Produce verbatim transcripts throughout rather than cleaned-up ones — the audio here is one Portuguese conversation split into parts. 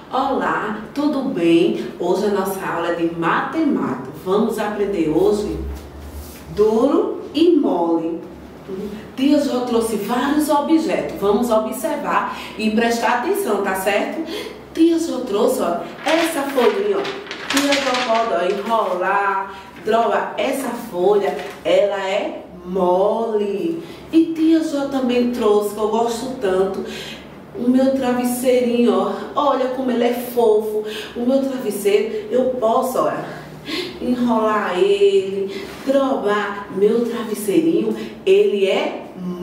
Olá, tudo bem? Hoje a nossa aula é de matemática. Vamos aprender hoje duro e mole. Tia Jo trouxe vários objetos. Vamos observar e prestar atenção, tá certo? Tia Jo trouxe, ó, essa folhinha, ó. Tia Jo pode, ó, enrolar, droga, essa folha, ela é mole. E tia Jo também trouxe, que eu gosto tanto, o meu travesseirinho, ó. Olha como ele é fofo. O meu travesseiro, eu posso, olha, enrolar ele, drobar. Meu travesseirinho, ele é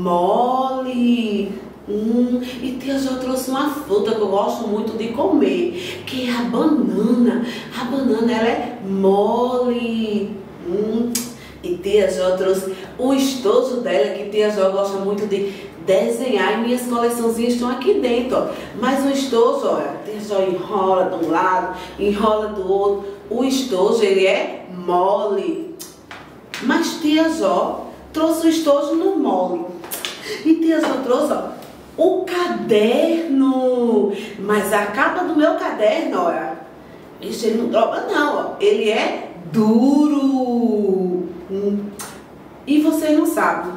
mole. Hum, e tia Jo trouxe uma fruta que eu gosto muito de comer, que é a banana. A banana, ela é mole. Hum. E tia Jo trouxe o estojo dela, que tia Jo gosta muito de desenhar, e minhas coleçãozinhas estão aqui dentro, ó. Mas o estojo, olha, tia Jo enrola de um lado, enrola do outro. O estojo, ele é mole. Mas tia Jo trouxe o estojo no mole. E tia Jo trouxe, ó, o caderno. Mas a capa do meu caderno, olha, esse ele não droga não, ó. Ele é duro. Hum. E vocês não sabem,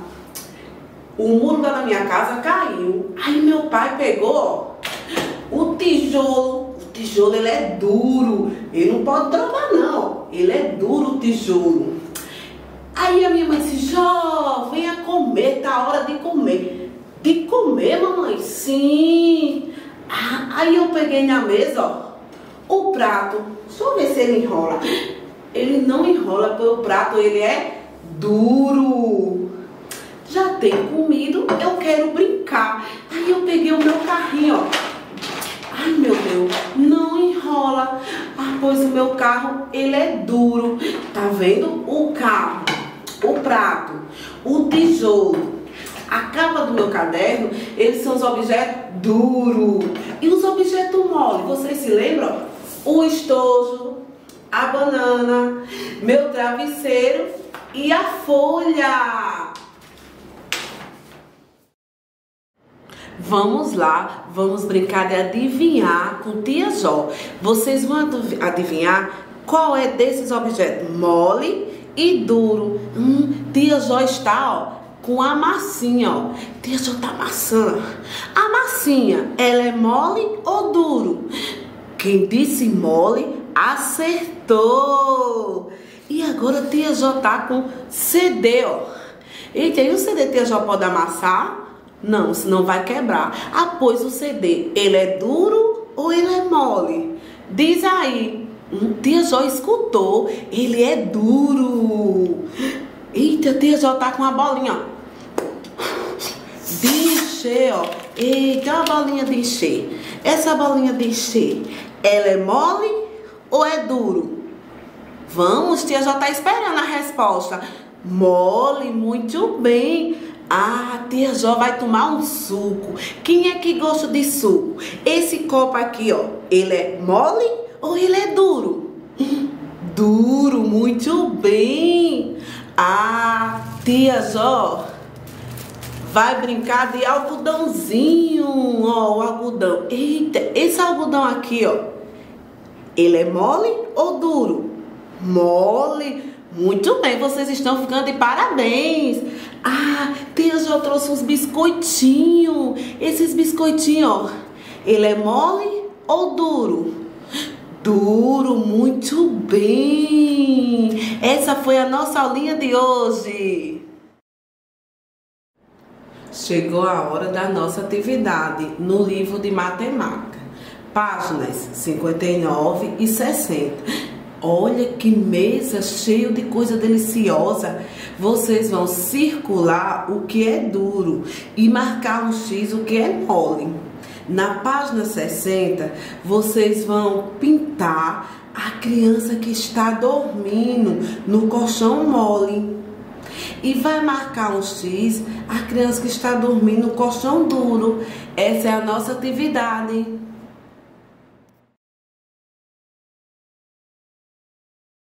o muro lá na minha casa caiu. Aí meu pai pegou, ó, o tijolo. O tijolo, ele é duro. Ele não pode drogar não. Ele é duro, o tijolo. Aí a minha mãe disse: Jo, venha comer, tá a hora de comer. De comer, mamãe? Sim. Ah, aí eu peguei na mesa, ó, o prato. Deixa eu ver se ele enrola. Ele não enrola, porque o prato, ele é duro. Já tenho comido, eu quero brincar. Aí eu peguei o meu carrinho, ó. Ai, meu Deus, não enrola. Ah, pois o meu carro, ele é duro. Tá vendo? O carro, o prato, o tijolo, a capa do meu caderno, eles são os objetos duros. E os objetos mole, vocês se lembram? O estojo, a banana, meu travesseiro e a folha. Vamos lá, vamos brincar de adivinhar com tia Jo. Vocês vão adivinhar qual é desses objetos mole e duro. Hum, tia Jo está, ó, com a massinha, ó. Tia Jo está amassando. A massinha, ela é mole ou duro? Quem disse mole, acertou. E agora tia Jo tá com C D, ó. Eita, e o C D tia Jo pode amassar? Não, senão vai quebrar. Ah, pois o C D, ele é duro ou ele é mole? Diz aí. Hum, tia Jo escutou, ele é duro. Eita, tia Jo tá com uma bolinha, ó, de encher, ó. Eita, uma bolinha de encher. Essa bolinha de encher, ela é mole ou é duro? Vamos, tia Jo tá esperando a resposta. Mole, muito bem. Ah, tia Jo vai tomar um suco. Quem é que gosta de suco? Esse copo aqui, ó, ele é mole ou ele é duro? Duro, muito bem. Ah, tia Jo vai brincar de algodãozinho, ó, o algodão. Eita, esse algodão aqui, ó, ele é mole ou duro? Mole. Muito bem, vocês estão ficando de parabéns. Ah, tia Jo trouxe uns biscoitinhos. Esses biscoitinhos, ó, ele é mole ou duro? Duro, muito bem. Essa foi a nossa aulinha de hoje. Chegou a hora da nossa atividade no livro de matemática, páginas cinquenta e nove e sessenta. Olha que mesa cheia de coisa deliciosa. Vocês vão circular o que é duro e marcar um X o que é mole. Na página sessenta, vocês vão pintar a criança que está dormindo no colchão mole. E vai marcar um X a criança que está dormindo no colchão duro. Essa é a nossa atividade.